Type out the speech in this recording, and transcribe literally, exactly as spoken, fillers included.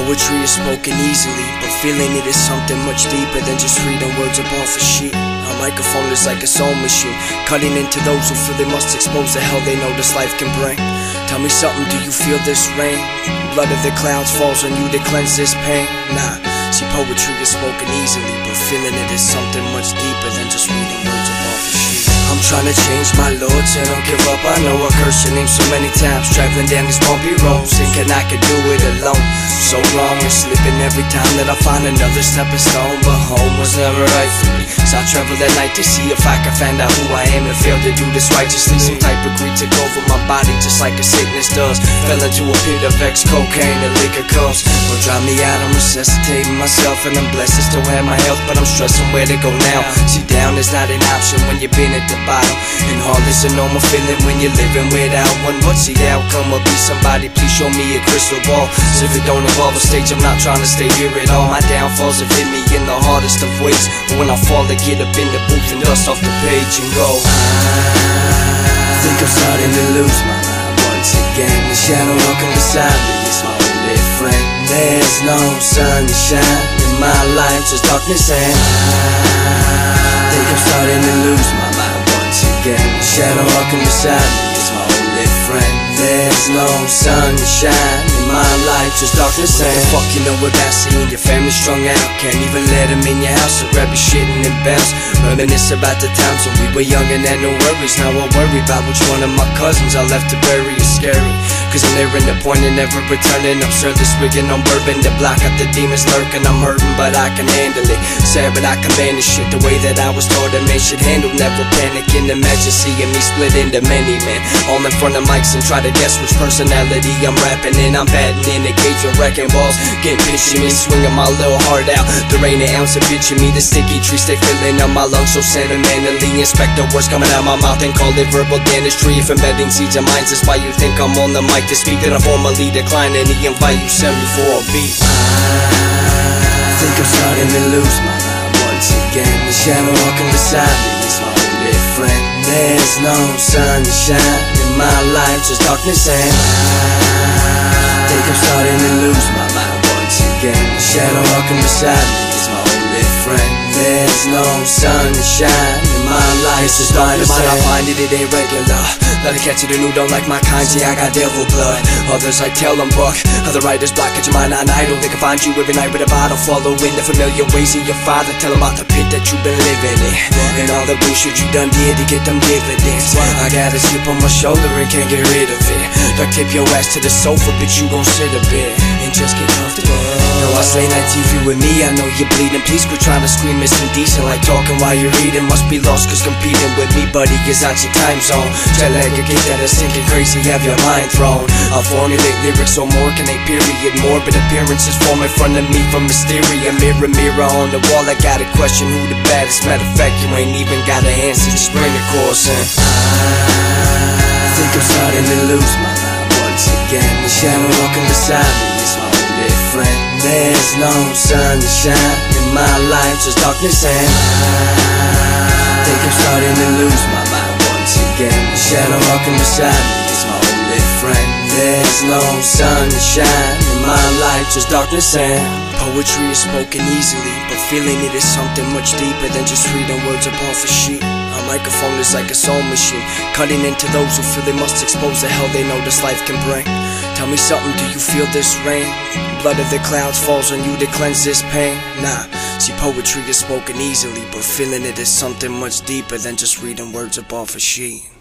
Poetry is spoken easily, but feeling it is something much deeper than just reading words up off a sheet. A microphone is like a soul machine, cutting into those who feel they must expose the hell they know this life can bring. Tell me something, do you feel this rain? Blood of the clouds falls on you to cleanse this pain? Nah, see, poetry is spoken easily, but feeling it is something much deeper than just reading words up off a sheet. I'm trying to change my lords, I don't give up. I know I cursed your name so many times, traveling down these bumpy roads, thinking I could do it alone. So wrong and slipping every time that I find another stepping stone, but home was never right for me. So I traveled at night to see if I could find out who I am and failed to do this righteously. Some type of greed took over my body just like a sickness does. Fell into a pit of X, cocaine and liquor comes. Will drive me out, I'm resuscitating myself, and I'm blessed to still have my health, but I'm stressing where to go now. See, down is not an option when you've been at the bottom, and hard is a normal feeling when you're living without one. What's the outcome? Will be somebody please show me a crystal ball, so if it don't involve a stage, I'm not trying to stay here at all. My downfalls have hit me in the hardest of ways, but when I fall, I get up in the booth and dust off the page and go, I think I'm starting to lose my mind once again. The shadow walking beside me is my only friend. There's no sunshine in my life, just darkness, and I think I'm starting to lose my mind once again. The shadow walking beside me is my only friend. There's no sunshine in my life, just darkness, and what the fuck you know about seeing your family strung out? Can't even let them in your house, so grab your shit and bounce. Reminisce about the times when we were young and had no worries. Now I worry about which one of my cousins I left to bury. Is scary, cause I'm nearing the point of never returning. I'm sure this rigging on bourbon to block out the demons lurking. I'm hurting but I can handle it, sad but I can manage shit the way that I was taught a man should handle. Never panicking, imagine seeing me split into many men, all in front of mics and try to guess which personality I'm rapping in. I'm batting in a cage of wrecking balls, getting picture me swinging my little heart out. There ain't an ounce of bitch in me, the sticky tree stay filling up my lungs so sentimentally. Inspect the words coming out my mouth and call it verbal dentistry. If embedding seeds in minds is why you think I'm on the mic to speak, that I formally decline any invite you send me for a beat. I think I'm starting to lose my mind once again. The shadow walking beside me is my only friend. There's no sunshine in my life, just darkness, and I think I'm starting to lose my mind once again. The shadow walking beside me is my only friend. There's no sunshine in my life, it's just darkness, and I find it, it ain't regular. Let it catch it and who don't like my kind, yeah, I got devil blood. Others I tell them buck, other writers blockage your mind on idle. They can find you every night with a bottle, following the familiar ways of your father. Tell them about the pit that you've been living in, and all the bullshit you done did to get them dividends. I got a chip on my shoulder and can't get rid of it. Duct tape your ass to the sofa, bitch, you gon' sit a bit and just get comfortable. No, I slay night T V with me, I know you're bleeding. Please quit trying to scream, it's indecent, like talking while you're eating. Must be lost cause competing with me, buddy, is out your time zone. Jet lag, you get that is thinking crazy, have your mind thrown. I'll formulate lyrics so more can a period. Morbid appearances form in front of me from hysteria. Mirror, mirror on the wall, I got a question, who the baddest? Matter of fact, you ain't even got an answer, just bring the chorus in. I think I'm starting to lose my mind once again. The shadow walking beside me is my only friend. There's no sunshine in my life, just darkness, and I think I'm starting to lose my mind once again. The shadow walking beside me is my only friend. There's no sunshine in my life, just darkness, and poetry is spoken easily, but feeling it is something much deeper than just reading words up off a sheet. A microphone is like a soul machine, cutting into those who feel they must expose the hell they know this life can bring. Tell me something, do you feel this rain? Blood of the clouds falls on you to cleanse this pain? Nah, see, poetry is spoken easily, but feeling it is something much deeper than just reading words up off a sheet.